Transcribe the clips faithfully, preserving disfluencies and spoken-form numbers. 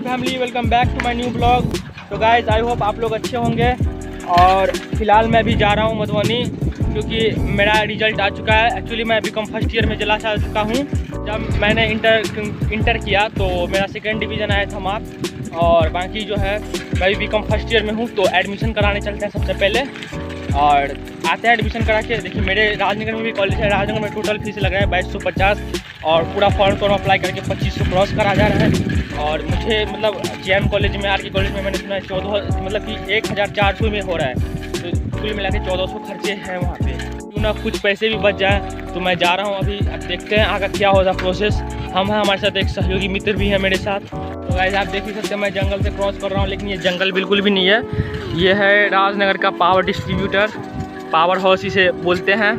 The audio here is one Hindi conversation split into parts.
Family, welcome back to my new vlog. तो गाइज आई होप आप लोग अच्छे होंगे। और फिलहाल मैं भी जा रहा हूँ मधुबनी, क्योंकि मेरा रिजल्ट आ चुका है। एक्चुअली मैं बीकॉम फर्स्ट ईयर में चला जा चुका हूँ। जब मैंने इंटर इंटर किया तो मेरा सेकेंड डिवीज़न आया था मार्क्स, और बाकी जो है मैं भी बीकॉम फर्स्ट ईयर में हूँ। तो एडमिशन कराने चलते हैं सबसे पहले, और आते हैं एडमिशन करा के। देखिए मेरे राजनगर में भी कॉलेज है, राजनगर में टोटल फीस लग रहा है बाईस सौ पचास, और पूरा फॉर्म फॉर्म अप्लाई करके पच्चीस सौ क्रॉस करा जा रहा है। और मुझे मतलब जे एम कॉलेज में, आर के कॉलेज में मैंने सुना है चौदह मतलब कि एक हज़ार चार सौ में हो रहा है। तो कुल मिला के चौदह सौ खर्चे हैं वहाँ पे। क्यों ना कुछ पैसे भी बच जाए, तो मैं जा रहा हूँ अभी। अब देखते हैं आगे क्या होगा प्रोसेस। हम हैं, हमारे साथ एक सहयोगी मित्र भी है मेरे साथ। तो गाइस आप देख ही सकते हैं मैं जंगल से क्रॉस कर रहा हूँ, लेकिन ये जंगल बिल्कुल भी नहीं है। ये है राजनगर का पावर डिस्ट्रीब्यूटर, पावर हाउस इसे बोलते हैं।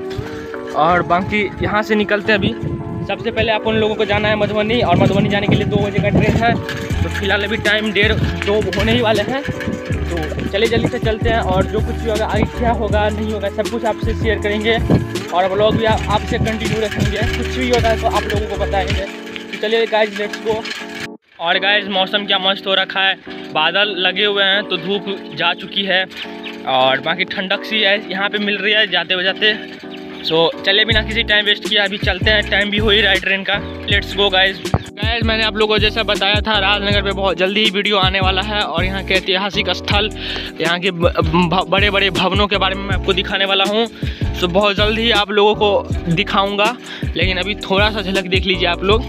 और बाकी यहाँ से निकलते हैं अभी। सबसे पहले आप उन लोगों को जाना है मधुबनी, और मधुबनी जाने के लिए दो बजे का ट्रेन है। तो फिलहाल अभी टाइम डेढ़ दो होने ही वाले हैं। तो चले जल्दी से चलते हैं, और जो कुछ भी होगा आगे क्या होगा नहीं होगा सब कुछ आपसे शेयर करेंगे, और ब्लॉग भी आप आपसे कंटिन्यू रखेंगे। कुछ भी होगा तो आप लोगों को बताएंगे। तो चलिए गाइज लेट्स गो। और गाइज मौसम क्या मस्त हो रखा है, बादल लगे हुए हैं तो धूप जा चुकी है, और बाकी ठंडक सी है यहाँ पे मिल रही है जाते बजाते। सो so, चले बिना किसी टाइम वेस्ट किया अभी चलते हैं। टाइम भी हो ही रहा है ट्रेन का। Let's go guys. गाइज मैंने आप लोगों को जैसा बताया था, राजनगर पे बहुत जल्दी ही वीडियो आने वाला है, और यहाँ के ऐतिहासिक स्थल, यहाँ के बड़े बड़े भवनों के बारे में मैं आपको दिखाने वाला हूँ। सो so, बहुत जल्द ही आप लोगों को दिखाऊँगा, लेकिन अभी थोड़ा सा झलक देख लीजिए आप लोग।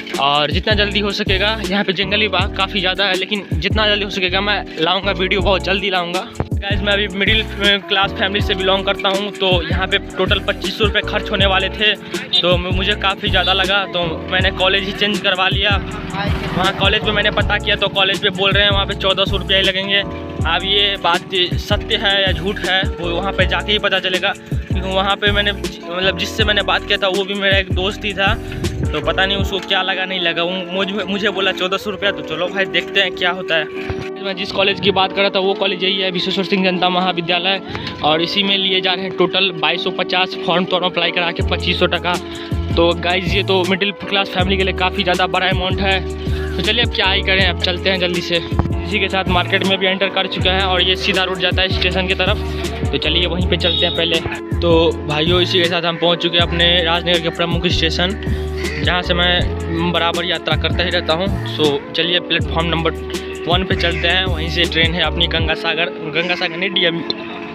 और जितना जल्दी हो सकेगा, यहाँ पे जंगली बाग काफ़ी ज़्यादा है, लेकिन जितना जल्दी हो सकेगा मैं लाऊंगा वीडियो, बहुत जल्दी लाऊंगा। गाइस मैं अभी मिडिल क्लास फैमिली से बिलोंग करता हूँ, तो यहाँ पे टोटल पच्चीस सौ रुपये खर्च होने वाले थे। तो मुझे काफ़ी ज़्यादा लगा, तो मैंने कॉलेज ही चेंज करवा लिया। वहाँ कॉलेज पे मैंने पता किया तो कॉलेज पे बोल रहे हैं वहाँ पे चौदह सौ रुपये ही लगेंगे। अब ये बात सत्य है या झूठ है वो वहाँ पे जाके ही पता चलेगा, क्योंकि वहाँ पे मैंने मतलब जिससे मैंने बात किया था वो भी मेरा एक दोस्त ही था। तो पता नहीं उसको क्या लगा नहीं लगा, वो मुझे मुझे बोला चौदह सौ रुपया। तो चलो भाई देखते हैं क्या होता है। मैं जिस कॉलेज की बात कर रहा था वो कॉलेज यही है, विश्वेश्वर सिंह जनता महाविद्यालय, और इसी में लिए जा रहे हैं टोटल बाईस सौ पचास, फॉर्म तो अप्लाई करा के पच्चीस सौ टका। तो गाइज ये तो मिडिल क्लास फैमिली के लिए काफ़ी ज़्यादा बड़ा अमाउंट है। तो चलिए अब क्या ही करें, अब चलते हैं जल्दी से। इसी के साथ मार्केट में भी एंटर कर चुका है, और ये सीधा रूट जाता है स्टेशन की तरफ। तो चलिए वहीं पे चलते हैं पहले। तो भाइयों इसी के साथ हम पहुंच चुके हैं अपने राजनगर के प्रमुख स्टेशन, जहां से मैं बराबर यात्रा करता ही रहता हूं। सो चलिए प्लेटफॉर्म नंबर वन पे चलते हैं। वहीं से ट्रेन है अपनी गंगा सागर, गंगा सागर नहीं D M U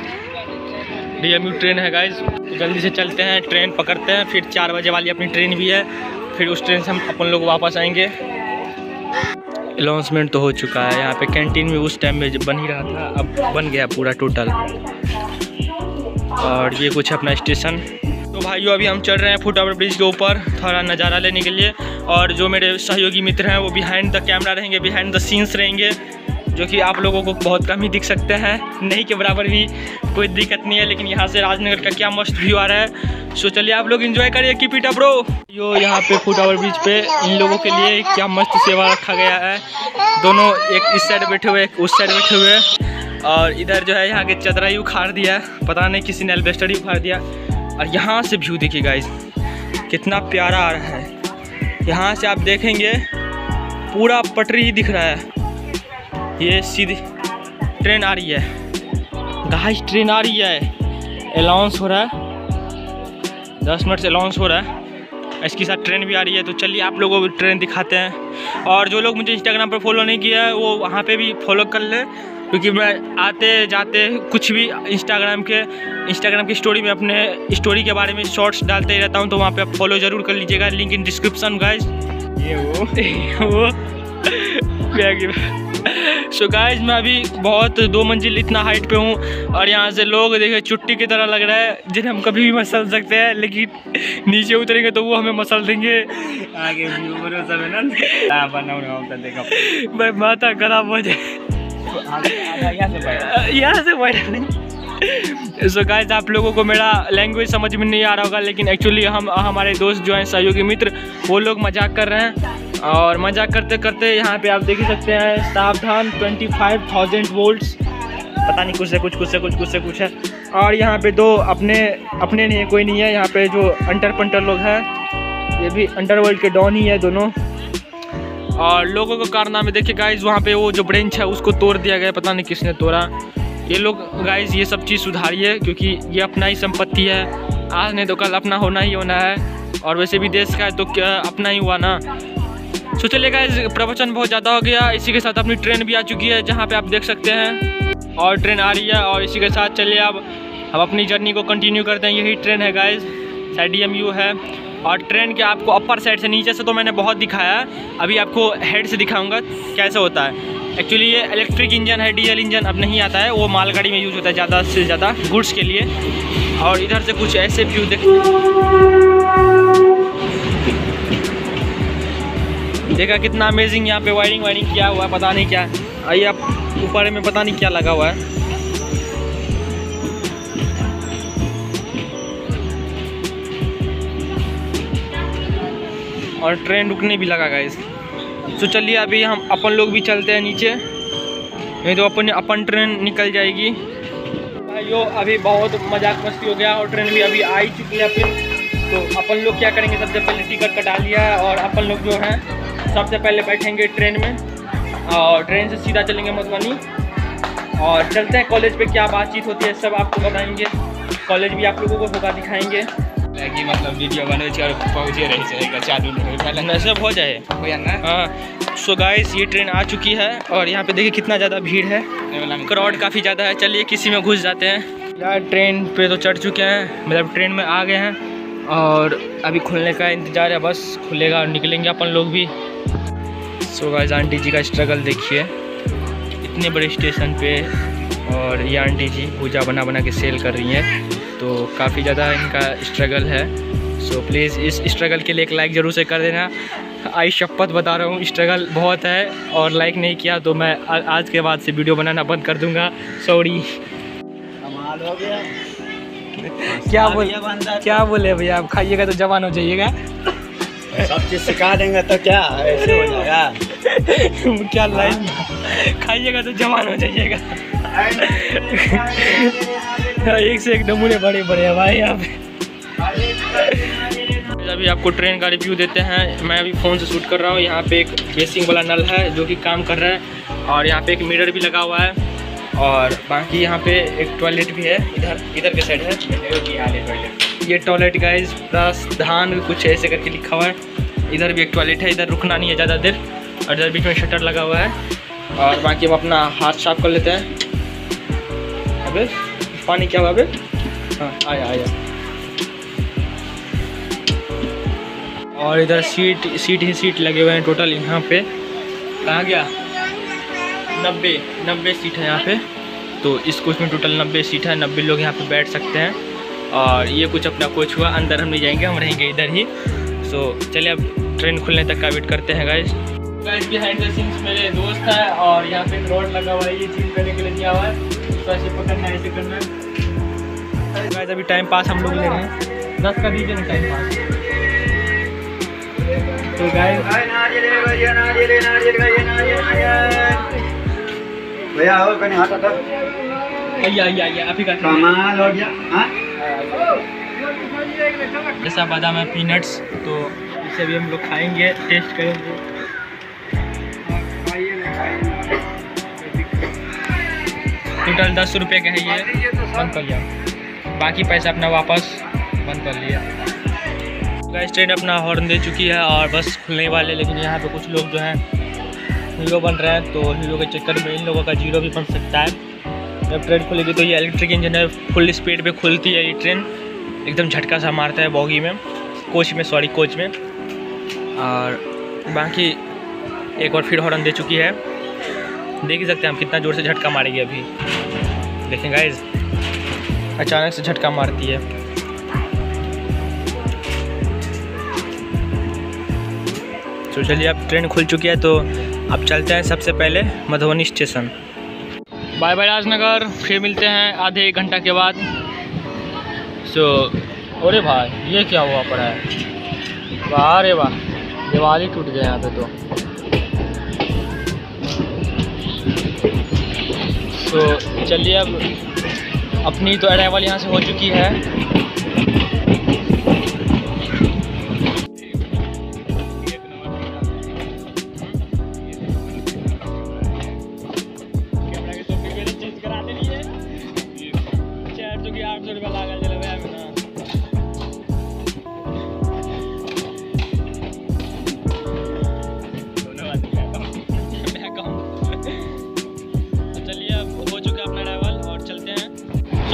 D M U train है गाइज। तो जल्दी से चलते हैं, ट्रेन पकड़ते हैं। फिर चार बजे वाली अपनी ट्रेन भी है, फिर उस ट्रेन से हम अपन लोग वापस आएंगे। अनाउंसमेंट तो हो चुका है, यहाँ पे कैंटीन में उस टाइम में बन ही रहा था, अब बन गया पूरा टोटल। और ये कुछ अपना स्टेशन। तो भाइयों अभी हम चल रहे हैं फुट ओवर ब्रिज के ऊपर थोड़ा नज़ारा लेने के लिए, और जो मेरे सहयोगी मित्र हैं वो बिहाइंड द कैमरा रहेंगे, बिहाइंड द सीन्स रहेंगे, जो कि आप लोगों को बहुत कम ही दिख सकते हैं। नहीं के बराबर भी कोई दिक्कत नहीं है, लेकिन यहाँ से राजनगर का क्या मस्त व्यू आ रहा है। सो चलिए आप लोग एंजॉय करिए, keep it up bro. Yo यहाँ पे फुट ओवर ब्रिज पे इन लोगों के लिए क्या मस्त सेवा रखा गया है। दोनों एक इस साइड बैठे हुए, एक उस साइड बैठे हुए, और इधर जो है यहाँ के चदरा ही उखाड़ दिया, पता नहीं किसी ने एल्बेस्टर ही उखाड़ दिया। और यहाँ से व्यू देखिए गाइस कितना प्यारा आ रहा है। यहाँ से आप देखेंगे पूरा पटरी ही दिख रहा है। ये सीधी ट्रेन आ रही है गाइस, ट्रेन आ रही है। अलाउंस हो रहा है, दस मिनट से अलाउंस हो रहा है, इसके साथ ट्रेन भी आ रही है। तो चलिए आप लोगों को ट्रेन दिखाते हैं। और जो लोग मुझे इंस्टाग्राम पर फॉलो नहीं किया है वो वहाँ पे भी फॉलो कर ले, क्योंकि मैं आते जाते कुछ भी इंस्टाग्राम के इंस्टाग्राम की स्टोरी में अपने स्टोरी के बारे में शॉर्ट्स डालते ही रहता हूँ। तो वहाँ पे आप फॉलो ज़रूर कर लीजिएगा, लिंक इन डिस्क्रिप्शन गाइज। ये वो वो सो गाइज मैं अभी बहुत दो मंजिल इतना हाइट पे हूँ, और यहाँ से लोग देखिए चुट्टी की तरह लग रहा है, जिन्हें हम कभी भी मसल सकते हैं, लेकिन नीचे उतरेंगे तो वो हमें मसल देंगे। आगे भाई माथा खराब हो जाए यहाँ से बैठ नहीं। सो गाइस आप लोगों को मेरा लैंग्वेज समझ में नहीं आ रहा होगा, लेकिन एक्चुअली हम हमारे दोस्त जो हैं सहयोगी मित्र वो लोग मजाक कर रहे हैं, और मजाक करते करते यहाँ पे आप देख ही सकते हैं सावधान ट्वेंटी फाइव थाउजेंड वोल्ट्स, पता नहीं कुछ से कुछ कुछ से कुछ कुछ से कुछ है। और यहाँ पे दो अपने अपने नहीं है, कोई नहीं है यहाँ पे, जो अंटर पंटर लोग हैं ये भी अंडरवर्ल्ड के डॉन ही है दोनों। और लोगों को कारनामे देखिए गाइज, वहाँ पे वो जो ब्रेंच है उसको तोड़ दिया गया, पता नहीं किसने तोड़ा। ये लोग गाइज ये सब चीज़ सुधारिए, क्योंकि ये अपना ही संपत्ति है, आज नहीं तो कल अपना होना ही होना है। और वैसे भी देश का है तो क्या अपना ही हुआ ना। तो चलिए गाइज, प्रवचन बहुत ज़्यादा हो गया। इसी के साथ अपनी ट्रेन भी आ चुकी है, जहाँ पे आप देख सकते हैं, और ट्रेन आ रही है। और इसी के साथ चलिए अब हम अपनी जर्नी को कंटिन्यू करते हैं। यही ट्रेन है guys, side D M U है। और ट्रेन के आपको अपर साइड से, नीचे से तो मैंने बहुत दिखाया है, अभी आपको हेड से दिखाऊंगा कैसे होता है। एक्चुअली ये इलेक्ट्रिक इंजन है, डीजल इंजन अब नहीं आता है, वो मालगाड़ी में यूज़ होता है ज़्यादा से ज़्यादा गुड्स के लिए। और इधर से कुछ ऐसे व्यू देख देखा कितना अमेजिंग यहाँ पे वायरिंग वायरिंग किया हुआ है, पता नहीं क्या। आइए आप ऊपर में पता नहीं क्या लगा हुआ है। और ट्रेन रुकने भी लगा गाइस। तो चलिए अभी हम अपन लोग भी चलते हैं नीचे, नहीं तो अपन अपन ट्रेन निकल जाएगी। भाइयों अभी बहुत मजाक मस्ती हो गया और ट्रेन भी अभी आ ही चुकी है फिर। तो अपन लोग क्या करेंगे, सबसे पहले टिकट कटा लिया है और अपन लोग जो है सबसे पहले बैठेंगे ट्रेन में और ट्रेन से सीधा चलेंगे मधुबनी। और चलते हैं कॉलेज पे, क्या बातचीत होती है सब आपको बताएंगे। कॉलेज भी आप लोगों को होगा दिखाएंगे कि मतलब वीडियो बने पहुँचे रही जाएगा, चालू नहीं सब हो जाए। हाँ सो गाइस, ये ट्रेन आ चुकी है और यहाँ पे देखिए कितना ज़्यादा भीड़ है, क्राउड काफ़ी ज़्यादा है। चलिए किसी में घुस जाते हैं। यार ट्रेन पे तो चढ़ चुके हैं, मतलब ट्रेन में आ गए हैं और अभी खुलने का इंतज़ार है, बस खुलेगा और निकलेंगे अपन लोग भी। सो गाइस, आंटी जी का स्ट्रगल देखिए, इतने बड़े स्टेशन पे और ये आंटी जी पूजा बना बना के सेल कर रही हैं, तो काफ़ी ज़्यादा इनका स्ट्रगल है। सो प्लीज़ इस स्ट्रगल के लिए एक लाइक ज़रूर से कर देना। आई शपथ बता रहा हूँ, स्ट्रगल बहुत है और लाइक नहीं किया तो मैं आज के बाद से वीडियो बनाना बंद कर दूँगा। सॉरी। कमाल हो गया। क्या बोले क्या बोले भैया, आप खाइएगा तो जवान हो जाइएगा। सब चीज़ सिखा देंगे तो क्या ऐसे हो जाएगा। क्या लाइन, खाइएगा तो जवान हो जाइएगा। एक से एक नमूने बड़े बड़े हैं भाई यहाँ पे। अभी आपको ट्रेन का रिव्यू देते हैं। मैं अभी फ़ोन से शूट कर रहा हूँ। यहाँ पे एक बेसिंग वाला नल है जो कि काम कर रहा है और यहाँ पे एक मिरर भी लगा हुआ है और बाकी यहाँ पे एक टॉयलेट भी है, इधर इधर के साइड है ये टॉयलेट गाइस, प्रावधान कुछ ऐसे करके लिखा हुआ है। इधर भी एक टॉयलेट है, इधर रुकना नहीं है ज़्यादा देर और इधर बीच में शटर लगा हुआ है। और बाकी हम अपना हाथ साफ कर लेते हैं। अबे पानी क्या हुआ अबे? हाँ आया आया। और इधर सीट सीट ही सीट लगे हुए हैं टोटल यहाँ पे। कहाँ गया? नब्बे नब्बे सीट है यहाँ पे। तो इस कोच में टोटल नब्बे सीट है, नब्बे लोग यहाँ पे बैठ सकते हैं। और ये कुछ अपना कोच हुआ, अंदर हम नहीं जाएंगे, हम रहेंगे इधर ही। सो चलिए अब ट्रेन खुलने तक का वेट करते हैं guys. Guys behind the scenes मेरे दोस्त है और यहाँ पे रोड लगा हुआ है, ये चीज़ करने के लिए दिया हुआ है, तो ऐसे पकड़ना है, ऐसे करना है। गाइस अभी टाइम पास हम लोग ले रहे हैं, दस का दीजिए ना टाइम पास। तो गाइस भैया हो कहीं हाथ आता आइए आइए आइए आप ही का कमाल हो गया। हाँ ऐसा बादाम है पीनट्स, तो इसे भी हम लोग खाएंगे, टेस्ट करेंगे। टोटल दस रुपये का है ये, बंद कर लिया, बाकी पैसा अपना वापस बंद कर लिया। गाइस ट्रेन अपना हॉर्न दे चुकी है और बस खुलने वाले, लेकिन यहाँ पे कुछ लोग जो हैं हीरो बन रहे हैं, तो हीरो के चक्कर में इन लोगों का जीरो भी बन सकता है। जब ट्रेन खुलेगी तो ये इलेक्ट्रिक इंजन है, फुल स्पीड पे खुलती है ये ट्रेन, एकदम झटका सा मारता है बॉगी में, कोच में सॉरी कोच में। और बाकी एक और फिर हॉर्न दे चुकी है, देख ही सकते हैं हम कितना ज़ोर से झटका मारेगी अभी। देखें गाइस, अचानक से झटका मारती है। तो चलिए अब ट्रेन खुल चुकी है, तो अब चलते हैं सबसे पहले Madhubani station. Bye bye Rajnagar, फिर मिलते हैं आधे एक घंटा के बाद। सो अरे भाई ये क्या हुआ पड़ा है, वाह रे वाह, दिवाली टूट गया यहाँ पे। तो तो चलिए अब अपनी तो अराइवल यहाँ से हो चुकी है।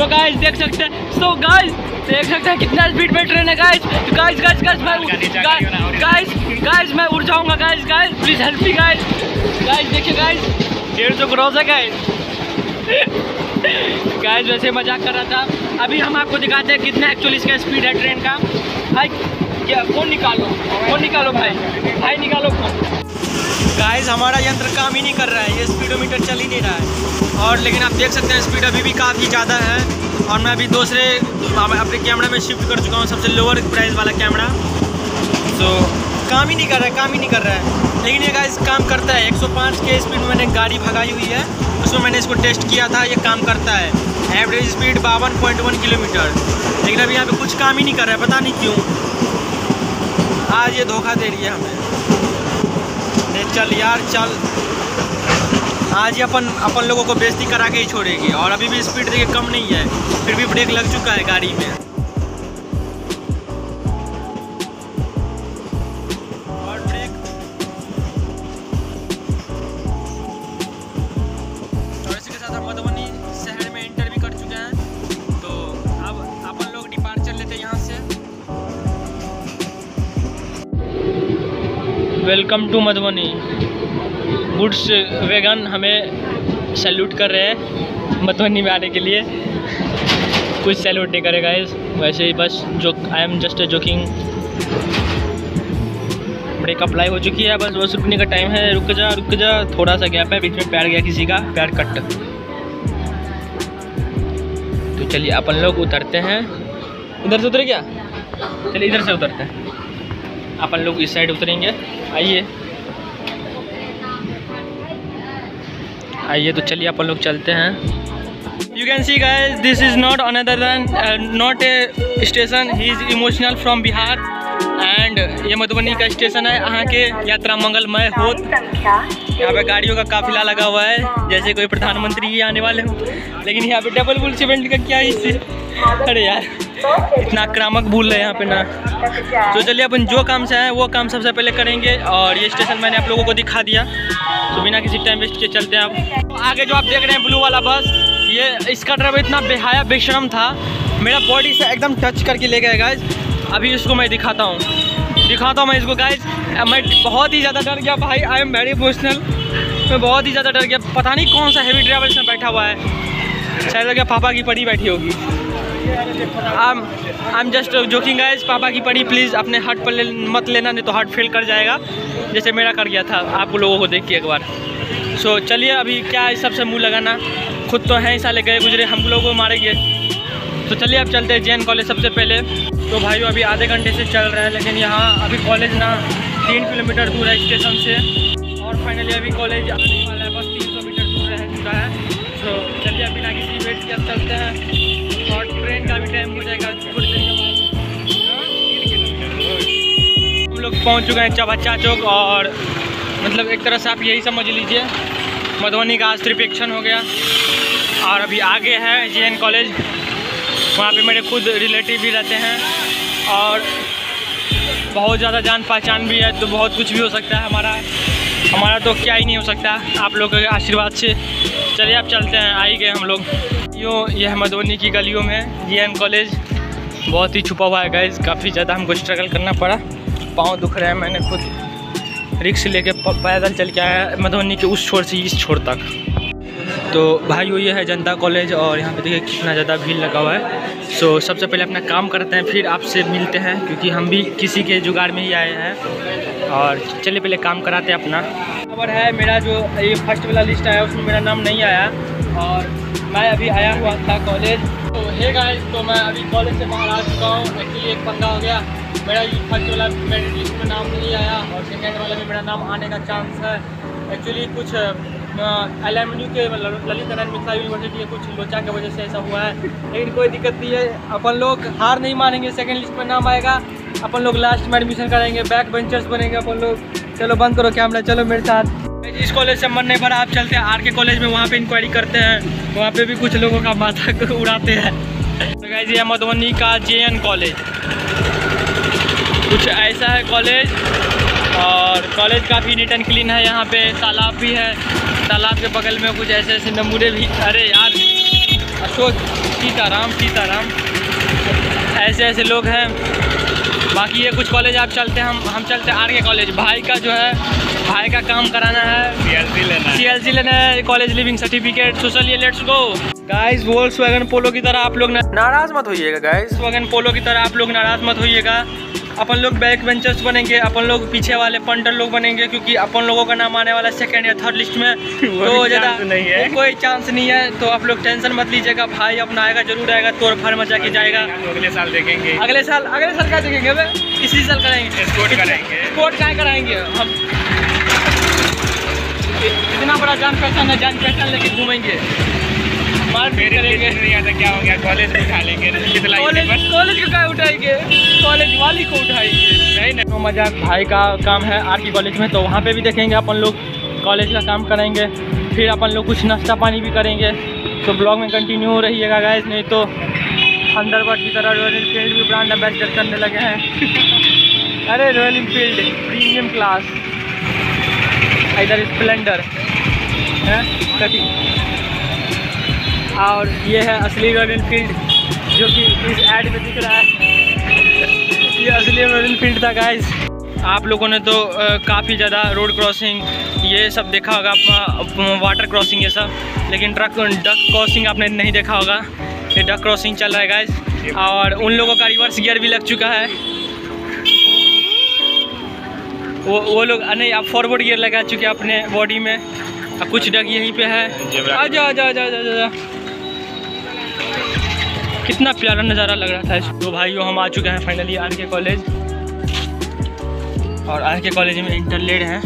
सो गाइस देख सकते हैं, सो गाइस देख सकते हैं कितना स्पीड में ट्रेन है गाइस। गाइस गाइस गाइस मैं गाइस गाइस मैं उड़ जाऊंगा guys. Guys please help me guys. Guys देखिए गाइस डेढ़ सौ क्रॉस है गाइस। गाइस वैसे मजाक कर रहा था। अभी हम आपको दिखाते हैं कितना एक्चुअली इसका स्पीड है ट्रेन का। भाई क्या फोन निकालो, फोन निकालो भाई, भाई निकालो फोन। गाइस हमारा यंत्र काम ही नहीं कर रहा है, ये स्पीडोमीटर चल ही नहीं रहा है। और लेकिन आप देख सकते हैं स्पीड अभी भी काफ़ी ज़्यादा है। और मैं अभी दूसरे अपने कैमरा में शिफ्ट कर चुका हूँ, सबसे लोअर प्राइस वाला कैमरा। तो काम ही नहीं कर रहा है, काम ही नहीं कर रहा है। लेकिन ये गाइस काम करता है। एक सौ पाँच के स्पीड में मैंने गाड़ी भगाई हुई है, उसमें मैंने इसको टेस्ट किया था, ये काम करता है। एवरेज स्पीड बावन पॉइंट वन किलोमीटर। लेकिन अभी यहाँ पे कुछ काम ही नहीं कर रहा है, पता नहीं क्यों। आज ये धोखा दे रही है हमें। चल यार चल, आज ही अपन अपन लोगों को बेइज्जती करा के ही छोड़ेगी। और अभी भी स्पीड देखिए कम नहीं है, फिर भी ब्रेक लग चुका है गाड़ी में। और ब्रेक और इसी के साथ हम मधुबनी शहर में एंटर भी कर चुके हैं। तो अब अपन लोग डिपार्चर लेते हैं यहाँ से। Welcome to Madhubani. Goods wagon हमें सैल्यूट कर रहे हैं मधुबनी में आने के लिए। कुछ सैल्यूट नहीं करेगा इस, वैसे ही बस जो I am just joking. Brake apply हो चुकी है, बस बस रुकने का टाइम है। रुक जा रुक जा, थोड़ा सा गैप है, बीच में पैर गया किसी का, पैर कट। तो चलिए अपन लोग उतरते हैं। इधर से उतरे क्या? चलिए इधर से उतरते हैं, अपन लोग इस साइड उतरेंगे। आइए आइए तो चलिए अपन लोग चलते हैं। You can see guys this is not another than not a station, he is emotional from Bihar. And ये मधुबनी का स्टेशन है। यहाँ के यात्रा मंगलमय हो। यहाँ पे गाड़ियों का काफिला लगा हुआ है, जैसे कोई प्रधानमंत्री ही आने वाले हो। लेकिन यहाँ पे डबल बुल सीमेंट का क्या ही से, अरे यार इतना आक्रामक भूल है यहाँ पे ना। तो चलिए अपन जो काम से आए वो काम सबसे पहले करेंगे। और ये स्टेशन मैंने आप लोगों को दिखा दिया, तो बिना किसी टाइम वेस्ट के चलते हैं आप। तो आगे जो आप देख रहे हैं ब्लू वाला बस, ये इसका ड्राइवर इतना बेहाया बेशरम था, मेरा बॉडी से एकदम टच करके ले गया गाइज। अभी इसको मैं दिखाता हूँ दिखाता हूँ मैं इसको गाइज। मैं बहुत ही ज़्यादा डर गया भाई, आई एम वेरी इमोशनल। मैं बहुत ही ज़्यादा डर गया, पता नहीं कौन सा हेवी ड्राइवर इसमें बैठा हुआ है। शायद लगा पापा की परी बैठी होगी। I am just joking guys. पापा की परी प्लीज़ अपने हार्ट पर ले, मत लेना, नहीं तो हार्ट फेल कर जाएगा, जैसे मेरा कर गया था। आप लोगों को देख के एक बार। सो so, चलिए अभी क्या इस सब से मुँह लगाना, खुद तो हैं साले गए गुजरे, हम लोगों को मारेंगे। तो चलिए अब चलते हैं जे एन कॉलेज सबसे पहले। तो भाइयों अभी आधे घंटे से चल रहा है, लेकिन यहाँ अभी कॉलेज ना तीन किलोमीटर दूर है स्टेशन से। और फाइनली अभी कॉलेज आने वाला है, बस तीन सौ मीटर दूर रह चुका है। तो चलिए अभी ना किसी वेट किया चलते हैं। और ट्रेन का भी टाइम हो जाएगा कुछ देर के बाद। हम लोग पहुँच चुके हैं चौबच्चा चौक। और मतलब एक तरह से आप यही समझ लीजिए मधुबनी का आज त्रिपेक्षण हो गया। और अभी आगे है जे एन कॉलेज, वहाँ पे मेरे खुद रिलेटिव भी रहते हैं। और बहुत ज़्यादा जान पहचान भी है, तो बहुत कुछ भी हो सकता है। हमारा हमारा तो क्या ही नहीं हो सकता आप लोगों के आशीर्वाद से। चलिए अब चलते हैं, आ ही गए हम लोग। यूँ यह मधुबनी की गलियों में जे एन कॉलेज बहुत ही छुपा हुआ है गाइज। काफ़ी ज़्यादा हमको स्ट्रगल करना पड़ा, पाँव दुख रहे हैं। मैंने खुद रिक्स लेके पैदल चल के आया मधुबनी के उस छोर से इस छोर तक। तो भाइयों ये है जनता कॉलेज, और यहाँ पे देखिए कितना ज़्यादा भीड़ लगा हुआ है। सो so, सबसे पहले अपना काम करते हैं, फिर आपसे मिलते हैं, क्योंकि हम भी किसी के जुगाड़ में ही आए हैं। और चलिए पहले काम कराते हैं अपना। खबर है मेरा जो ये फर्स्ट वाला लिस्ट आया उसमें मेरा नाम नहीं आया, और मैं अभी आया हुआ था कॉलेज। तो हे गाइस, तो मैं अभी कॉलेज से बाहर आ चुका हूँ। एक्चुअली एक पंगा हो गया, मेरा फर्स्ट वाला मेरिट लिस्ट में नाम नहीं आया, और सेकेंड वाला में मेरा नाम आने का चांस है। एक्चुअली कुछ एल एम यू के ललित नारायण मिथिला यूनिवर्सिटी के कुछ लोचा की वजह से ऐसा हुआ है, लेकिन कोई दिक्कत नहीं है। अपन लोग हार नहीं मानेंगे, सेकंड लिस्ट में नाम आएगा, अपन लोग लास्ट में एडमिशन कराएंगे, बैक बेंचर्स बनेंगे अपन लोग। चलो बंद करो कैमरा, चलो मेरे साथ। इस कॉलेज से मन नहीं भरा, आप चलते हैं आर के कॉलेज में, वहाँ पे इंक्वायरी करते हैं। वहाँ पे भी कुछ लोगों का माथा को उड़ाते हैं। तो गाइस ये मधुबनी का जे एन कॉलेज कुछ ऐसा है कॉलेज। और कॉलेज काफ़ी नीट एंड क्लीन है, यहाँ पे तालाब भी है, तालाब के बगल में कुछ ऐसे ऐसे नमूने भी। अरे यार अशोक, सीताराम सीताराम, ऐसे ऐसे लोग हैं। बाकी ये कुछ कॉलेज आप चलते हैं, हम हम चलते हैं आर के कॉलेज। भाई का जो है, भाई का काम कराना है, सी एल सी लेना है, सी एल सी लेना है, कॉलेज लिविंग सर्टिफिकेट। सो चलिए let's go guys. Volkswagen Polo की तरह आप लोग नाराज मत होइएगा गाइस, वैगन पोलो की तरह आप लोग नाराज मत होइएगा। अपन लोग बैक बेंचर्स बनेंगे, अपन लोग पीछे वाले पंटर लोग बनेंगे, क्योंकि अपन लोगों का नाम आने वाला है सेकंड या थर्ड लिस्ट में। तो ज़्यादा नहीं है, कोई चांस नहीं है, तो आप लोग टेंशन मत लीजिएगा। भाई अपना आएगा, जरूर आएगा, तोड़ फाड़ मचा के जाएगा। अगले साल देखेंगे, अगले साल अगले साल क्या देखेंगे भाई, इसी साल कराएंगे, स्पोर्ट कराएंगे, स्पोर्ट क्या कराएंगे हम। इतना बड़ा जान पहचान है, जान पहचान लेके घूमेंगे, मार पीट करेंगे। नहीं आता क्या हो गया, कॉलेज में उठा लेंगे, कॉलेज कॉलेज को क्या उठाएंगे, कॉलेज वाली को उठाएंगे। नहीं ना, मजाक। भाई का काम है आर की कॉलेज में, तो वहाँ पे भी देखेंगे अपन लोग, कॉलेज का काम करेंगे, फिर अपन लोग कुछ नाश्ता पानी भी करेंगे। तो ब्लॉग में कंटिन्यू रहिएगा गाइस, नहीं तो थंडरबर्ड की तरह रॉयल एनफील्ड भी ब्रांड एम्बेसडर करने लगे हैं। अरे रॉयल एनफील्ड प्रीमियम क्लास, इधर स्प्लेंडर है कटी, और ये है असली रॉयल एनफील्ड जो कि इस ऐड में दिख रहा है। ये असली रॉयल एनफील्ड था गाइस। आप लोगों ने तो काफ़ी ज़्यादा रोड क्रॉसिंग ये सब देखा होगा, वाटर क्रॉसिंग ये सब, लेकिन ट्रक डक क्रॉसिंग आपने नहीं देखा होगा। ये डक क्रॉसिंग चल रहा है गाइस, और उन लोगों का रिवर्स गियर भी लग चुका है। वो वो लोग नहीं, आप फॉरवर्ड गियर लगा चुके हैं अपने बॉडी में। अब कुछ डग यहीं पे है। आजा आजा आजा आजा आजा, कितना प्यारा नज़ारा लग रहा था। तो भाइयों हम आ चुके हैं फाइनली आर के कॉलेज, और आर के कॉलेज में इंटरलेड है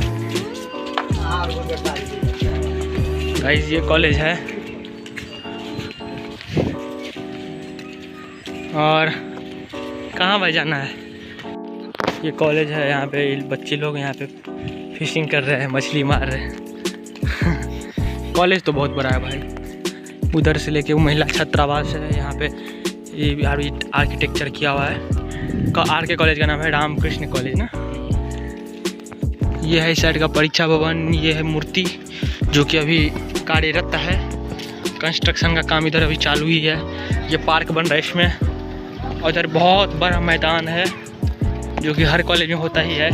गाइस। ये कॉलेज है, और कहाँ भाई जाना है, ये कॉलेज है। यहाँ पे बच्चे लोग यहाँ पे फिशिंग कर रहे हैं, मछली मार रहे हैं। कॉलेज तो बहुत बड़ा है भाई, उधर से लेके वो महिला छात्रावास है। यहाँ पे ये अभी आर्किटेक्चर किया हुआ है। आर के कॉलेज का नाम है रामकृष्ण कॉलेज ना। ये है इस साइड का परीक्षा भवन। ये है मूर्ति जो कि अभी कार्यरत है, कंस्ट्रक्शन का काम इधर अभी चालू ही है। ये पार्क बन रहा है इसमें, और इधर बहुत बड़ा मैदान है जो कि हर कॉलेज में होता ही है।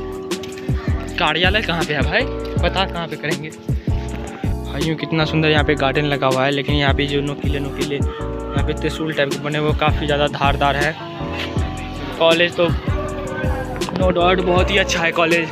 कार्यालय कहाँ पे है भाई, पता कहाँ पे करेंगे भाइयों। कितना सुंदर यहाँ पे गार्डन लगा हुआ है, लेकिन यहाँ पे जो नोकीले नोकीले यहाँ पे त्रिशूल टाइप के बने वो काफ़ी ज़्यादा धारदार है। कॉलेज तो नो डाउट बहुत ही अच्छा है कॉलेज।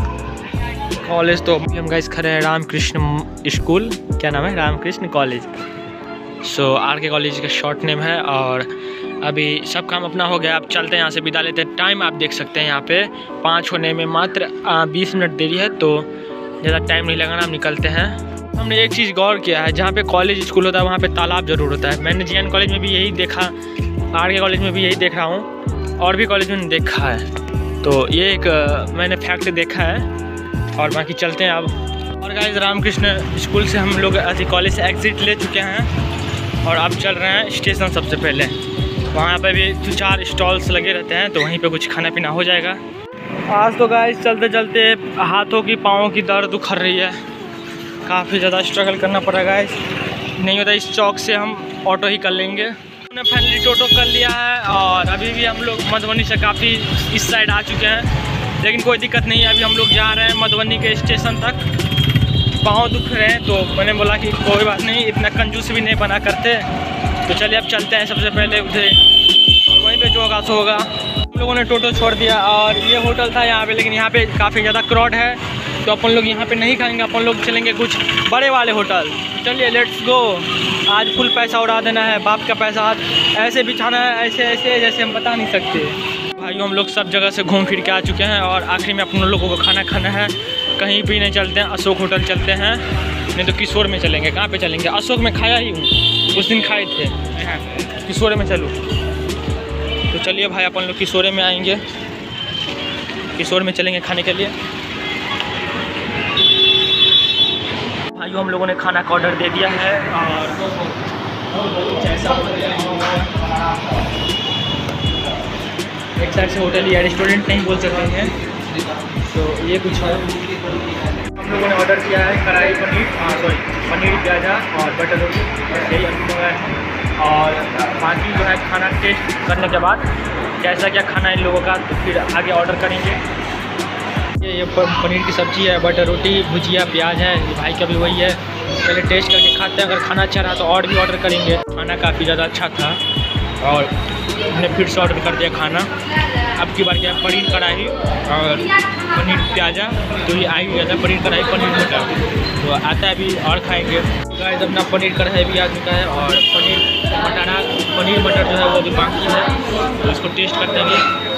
कॉलेज तो हम गाइस खड़े हैं रामकृष्ण स्कूल, क्या नाम है, Ramakrishna college. So R K college का शॉर्ट नेम है। और अभी सब काम अपना हो गया, अब चलते हैं यहाँ से, विदा लेते हैं। टाइम आप देख सकते हैं यहाँ पे पाँच होने में मात्र बीस मिनट देरी है, तो ज़्यादा टाइम नहीं लगाना, हम निकलते हैं। हमने एक चीज़ गौर किया है, जहाँ पे कॉलेज स्कूल होता है वहाँ पे तालाब ज़रूर होता है। मैंने जी एन कॉलेज में भी यही देखा, आर के कॉलेज में भी यही देख रहा हूँ, और भी कॉलेज में देखा है। तो ये एक मैंने फैक्ट देखा है। और बाकी चलते हैं अब। और गाइस रामकृष्ण स्कूल से हम लोग अभी कॉलेज से एग्ज़िट ले चुके हैं, और अब चल रहे हैं स्टेशन। सबसे पहले वहाँ पे भी दो चार स्टॉल्स लगे रहते हैं, तो वहीं पे कुछ खाना पीना हो जाएगा। आज तो गाइस चलते चलते हाथों की पाँवों की दर्द उखड़ रही है, काफ़ी ज़्यादा स्ट्रगल करना पड़ा गाइस। नहीं होता इस चौक से हम ऑटो ही कर लेंगे। हमने फाइनली टोटो कर लिया है, और अभी भी हम लोग मधुबनी से काफ़ी इस साइड आ चुके हैं, लेकिन कोई दिक्कत नहीं है। अभी हम लोग जा रहे हैं मधुबनी के स्टेशन तक। पाँव दुख रहे हैं, तो मैंने बोला कि कोई बात नहीं, इतना कंजूस भी नहीं बना करते, तो चलिए अब चलते हैं। सबसे पहले उठे, वहीं पे जो होगा सो होगा। हम लोगों ने टोटो छोड़ दिया, और ये होटल था यहाँ पे, लेकिन यहाँ पे काफ़ी ज़्यादा क्राउड है, तो अपन लोग यहाँ पे नहीं खाएंगे, अपन लोग चलेंगे कुछ बड़े वाले होटल। चलिए लेट्स गो। आज फुल पैसा उड़ा देना है, बाप का पैसा आज ऐसे बिछाना है, ऐसे ऐसे जैसे हम बता नहीं सकते। भाइयों हम लोग सब जगह से घूम फिर के आ चुके हैं, और आखिरी में अपन लोगों को खाना खाना है। कहीं भी नहीं चलते हैं, अशोक होटल चलते हैं, नहीं तो किशोर में चलेंगे। कहाँ पे चलेंगे, अशोक में खाया ही हूँ, उस दिन खाए थे। किशोर में चलो, तो चलिए भाई अपन लोग किशोर में आएंगे, किशोर में चलेंगे खाने के लिए। भाइयों हम लोगों ने खाना का ऑर्डर दे दिया है, और एक साइड से होटल या रेस्टोरेंट नहीं बोल सकते हैं, तो ये कुछ है। हम लोगों ने ऑर्डर किया है कढ़ाई पनीर, हाँ सॉरी पनीर प्याजा और बटर रोटी, यही हम लोग और बाकी जो है खाना टेस्ट करने के बाद कैसा क्या खाना है इन लोगों का तो फिर आगे ऑर्डर करेंगे। ये ये पनीर की सब्ज़ी है, बटर रोटी, भुजिया, प्याज है। ये भाई का भी वही है। पहले टेस्ट करके खाते हैं, अगर खाना अच्छा रहा तो और भी ऑर्डर करेंगे। खाना काफ़ी ज़्यादा अच्छा था और हमने फिर से ऑर्डर कर दिया खाना। अब की बार क्या पनीर कढ़ाई और पनीर प्याजा तो ये आ ही गया था। पनीर कढ़ाई पनीर मटर तो आता है, अभी और खाएंगे। गाइस अपना पनीर कढ़ाई भी आ चुका है और पनीर मटाना पनीर मटर जो है वो भी बाकी है, तो इसको टेस्ट कर देंगे।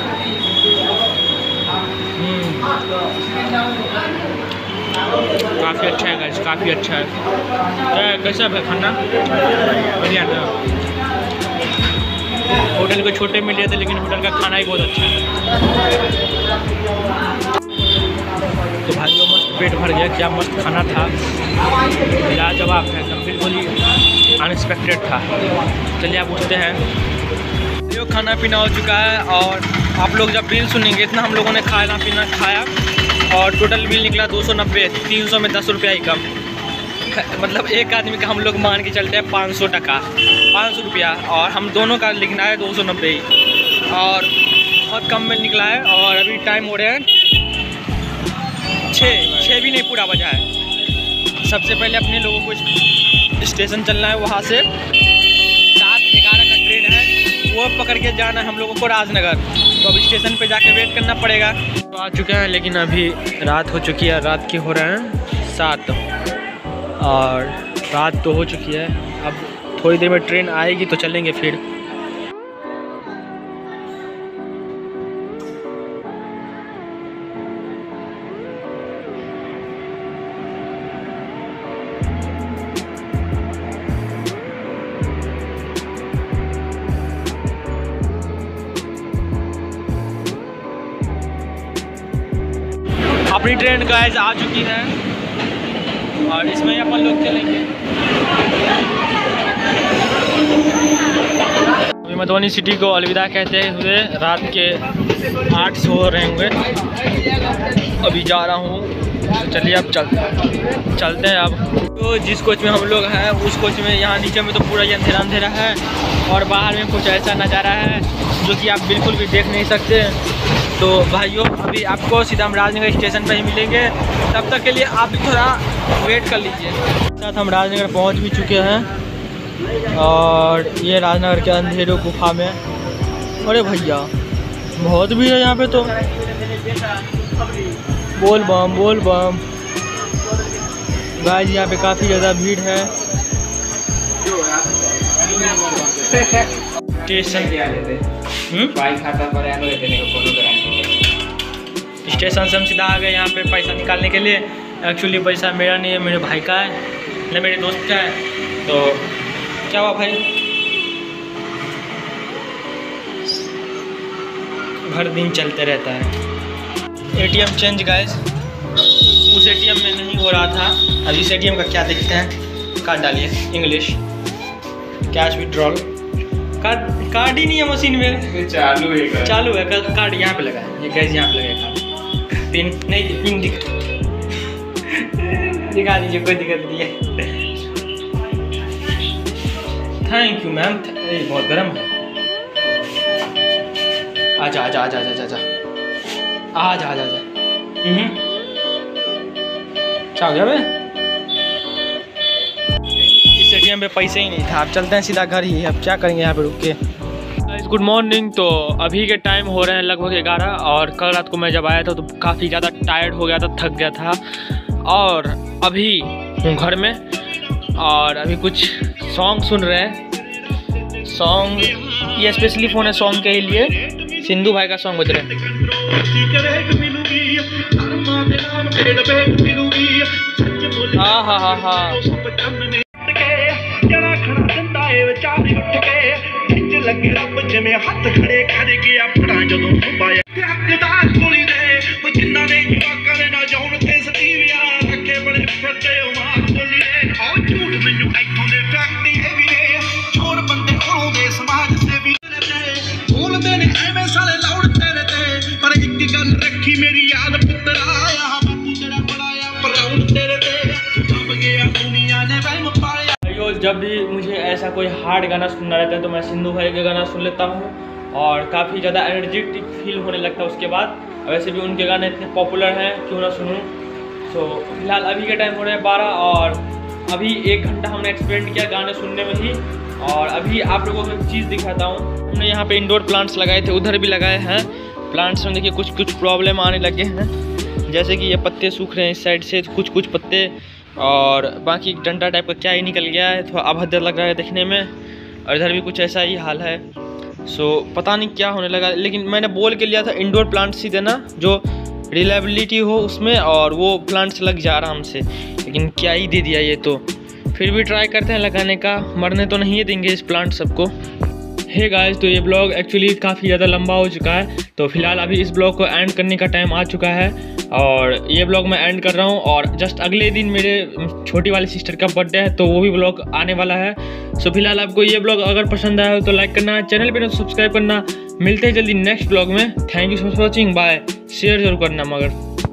काफ़ी अच्छा है गाइस, काफ़ी अच्छा है। क्या कैसा है खाना? बढ़िया था। होटल के छोटे में लिए थे लेकिन होटल का खाना ही बहुत अच्छा है। तो भाइयों मस्त पेट भर गया, क्या मस्त खाना था, लाजवाब है एकदम, बिल्कुल ही अनएक्सपेक्टेड था। चलिए आप उठते हैं। जो खाना पीना हो चुका है और आप लोग जब बिल सुनेंगे इतना हम लोगों ने खाना पीना खाया और टोटल बिल निकला दो सौ नब्बे। तीन सौ में दस रुपया ही कम, मतलब एक आदमी का हम लोग मान के चलते हैं पाँच सौ टका पाँच सौ रुपया और हम दोनों का लिखना है दो सौ नब्बे ही और बहुत कम में निकला है। और अभी टाइम हो रहे हैं छः छः भी नहीं पूरा बजा है। सबसे पहले अपने लोगों को स्टेशन चलना है, वहाँ से सात ग्यारह का ट्रेन है वो पकड़ के जाना है हम लोगों को राजनगर। तो अब स्टेशन पे जाके वेट करना पड़ेगा। तो आ चुके हैं लेकिन अभी रात हो चुकी है, रात के हो रहे हैं सात और रात तो हो चुकी है। अब थोड़ी देर में ट्रेन आएगी तो चलेंगे फिर। अपनी ट्रेन गाइस आ चुकी है और इसमें अपन लोग चलेंगे। अभी मधुबनी सिटी को अलविदा कहते हुए रात के आठ सौ हो रहे होंगे। अभी जा रहा हूँ तो चलिए अब चल चलते हैं। अब तो जिस कोच में हम लोग हैं उस कोच में यहाँ नीचे में तो पूरा ये अंधेरा अंधेरा है और बाहर में कुछ ऐसा नज़ारा है जो कि आप बिल्कुल भी देख नहीं सकते। तो भाइयों अभी आपको सीधा हम राजनगर स्टेशन पर ही मिलेंगे, तब तक के लिए आप भी थोड़ा वेट कर लीजिए। साथ हम राजनगर पहुंच भी चुके हैं और ये राजनगर के अंधेरों गुफा में। अरे भैया बहुत भीड़ है यहाँ पे, तो बोल बम बोल बम। गाइस यहाँ पे काफ़ी ज़्यादा भीड़ है। स्टेशन स्टेशन से हम सीधा आ गए यहाँ पे पैसा निकालने के लिए। एक्चुअली पैसा मेरा नहीं है, मेरे भाई का है, न मेरे दोस्त का है। तो क्या हुआ भाई? हर दिन चलते रहता है। एटीएम चेंज गाइस, उस एटीएम में नहीं हो रहा था। अब इस एटीएम का क्या देखते हैं। कार्ड डालिए, English, cash withdrawal. Card card ही नहीं है मशीन में, चालू है चालू है कार्ड यहाँ पे लगा है। ये गैस यहाँ पे लगा कार्ड, पिन नहीं, पिन दिख दिखा दीजिए, कोई दिक्कत नहीं है। Thank you ma'am. बहुत गर्म है। आजा आजा आजा आजा आजा आजा आजा आजा। क्या हो गया बे? इस एटीएम पे पैसे ही नहीं था। अब चलते हैं सीधा घर ही। अब क्या करेंगे यहाँ पे रुक के। Good morning. तो अभी के टाइम हो रहे हैं लगभग ग्यारह और कल रात को मैं जब आया था तो काफ़ी ज़्यादा टायर्ड हो गया था, थक गया था। और अभी हूँ घर में और अभी कुछ सॉन्ग सुन रहे हैं। सॉन्ग ये स्पेशली फ़ोन है सॉन्ग के लिए, सिंधु भाई का सॉन्ग बज रहे हैं। हाँ हाँ हाँ हाँ लगे रब जिमें हथ खड़े कर गया पड़ा जदों पाया हकदार गोली दे वो जिन्ना ने जवाकां दे ना जाउण ते सतीविया रखे बड़े फरते मार गोली दे और झूठ मैनू इथों दे फैक्टरी है भी ने चोर बंदे हों दे समाज से भी बोलदे ने एवें साले लाउड तेरे ते पर एक गल रखी मेरी याद पुत्रा यहां बापू तेरा बड़ाया प्राउड तेरे ते अब गया दुनिया ने वहम पाया। जब भी मुझे ऐसा कोई हार्ड गाना सुनना रहता है तो मैं सिंधु भाई का गाना सुन लेता हूँ और काफ़ी ज़्यादा एनर्जेटिक फील होने लगता है उसके बाद। वैसे भी उनके गाने इतने पॉपुलर हैं, क्यों ना सुनूं। सो फिलहाल अभी के टाइम हो रहे हैं बारह और अभी एक घंटा हमने एक्सपेंड किया गाने सुनने में ही। और अभी आप लोगों को एक चीज़ दिखाता हूँ। हमने यहाँ पे इंडोर प्लांट्स लगाए थे, उधर भी लगाए हैं। प्लांट्स में देखिए कुछ कुछ प्रॉब्लम आने लगे हैं, जैसे कि ये पत्ते सूख रहे हैं इस साइड से, कुछ कुछ पत्ते, और बाकी डंडा टाइप का क्या ही निकल गया है, थोड़ा अभद्र लग रहा है देखने में। और इधर भी कुछ ऐसा ही हाल है। सो पता नहीं क्या होने लगा, लेकिन मैंने बोल के लिया था इंडोर प्लांट्स ही देना जो रिलायबिलिटी हो उसमें, और वो प्लांट्स लग जा आराम से, लेकिन क्या ही दे दिया ये तो। फिर भी ट्राई करते हैं लगाने का, मरने तो नहीं देंगे इस प्लांट सबको। हे गाइस, तो ये ब्लॉग एक्चुअली काफ़ी ज़्यादा लंबा हो चुका है, तो फिलहाल अभी इस ब्लॉग को एंड करने का टाइम आ चुका है और ये ब्लॉग मैं एंड कर रहा हूँ। और जस्ट अगले दिन मेरे छोटी वाली सिस्टर का बर्थडे है, तो वो भी ब्लॉग आने वाला है। सो फिलहाल आपको ये ब्लॉग अगर पसंद आया हो तो लाइक करना, चैनल पर तो सब्सक्राइब करना। मिलते हैं जल्दी नेक्स्ट ब्लॉग में। Thank you for watching, bye. Share जरूर करना मगर।